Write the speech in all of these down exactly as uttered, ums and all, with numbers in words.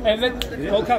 Evet, Volkan.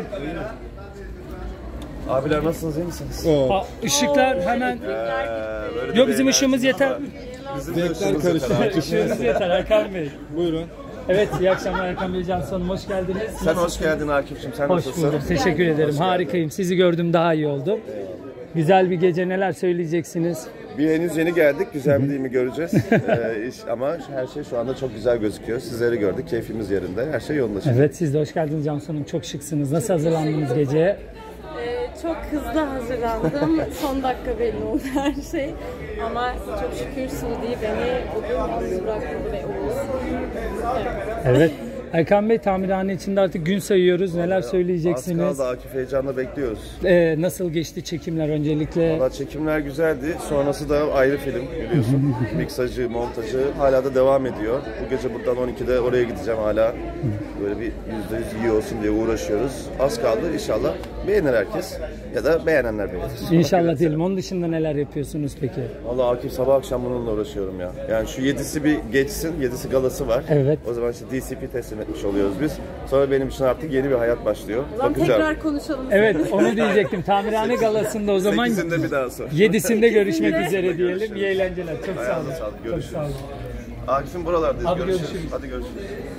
Abiler nasılsınız, iyi misiniz? Aa, ışıklar hemen. Ee, Yok bizim ışığımız yeter. Bizim de ışığımız yeter. Işığımız yeter Erkan Bey. Buyurun. Evet, iyi akşamlar Erkan Bey, Cansu Hanım, hoş geldiniz. Sen hoş geldin Akif'cim, sen hoş nasılsın? bulduk, teşekkür ederim, harikayım. Sizi gördüm, daha iyi oldu. Güzel bir gece, neler söyleyeceksiniz? Bir henüz yeni geldik, güzel mi değil mi göreceğiz. ee, iş, ama her şey şu anda çok güzel gözüküyor. Sizleri gördük, keyfimiz yerinde, her şey yolunda. Evet, siz de hoş geldiniz Cansu Hanım, çok şıksınız. Nasıl hazırlandınız geceye? Ee, çok hızlı hazırlandım. Son dakika belli oldu her şey. Ama çok şükür Suudi beni bugün yalnız bırakmadı ve Oğuz. Evet. Evet. Erkan Bey, tamirhane içinde artık gün sayıyoruz. Neler söyleyeceksiniz? Az kaldı, Akif, heyecanla bekliyoruz. Ee, nasıl geçti çekimler öncelikle? Valla çekimler güzeldi. Sonrası da ayrı film biliyorsun. Miksajı, montajı hala da devam ediyor. Bu gece buradan on ikide oraya gideceğim hala. Böyle bir yüzde yüz iyi olsun diye uğraşıyoruz. Az kaldı, inşallah beğenir herkes. Ya da beğenenler beğenir. İnşallah diyelim. Onun dışında neler yapıyorsunuz peki? Valla Akif, sabah akşam bununla uğraşıyorum ya. Yani şu yedisi bir geçsin, yedisi galası var. Evet. O zaman işte D C P teslim etmiş oluyoruz biz. Sonra benim için artık yeni bir hayat başlıyor. Lan Bakacağım. tekrar konuşalım. Evet, onu diyecektim. Tamirhane galasında o zaman sekizinde bir daha sonra. yedisinde görüşmek üzere diyelim. İyi eğlenceler. Çok sağ olun. Ayağınıza sağlık, Çok görüşürüz. sağ olun. Akif'im buralardayız. Abi görüşürüz. görüşürüz. Hadi görüşürüz.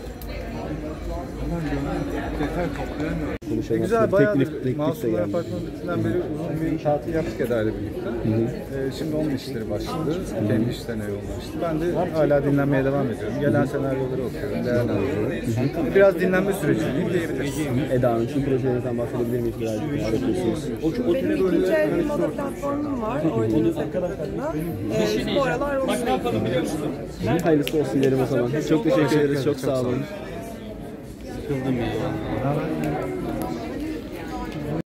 E güzel, bayağı Masumlar Apartmanı'ndan beri uzun bir tatil yaptık Eda ile birlikte. Ee, şimdi onun işleri başladı. Kendi işlerine yoğunlaştı. Ben de hala dinlenmeye devam ediyorum. Gelen senaryoları okuyorum, değerlendiriyorum. Biraz dinlenme sürecindeyim diyebiliriz. Eda Hanım, şu projelerinizden bahsedebilir miyiz birazcık? Neler yapıyorsunuz? Benim ikinci el bir moda platformum var. Organize adında. Ee, bu aralar onu Hayırlısı olsun diyelim o zaman. Çok teşekkür ederiz, çok sağ olun. Sıkıldım ya.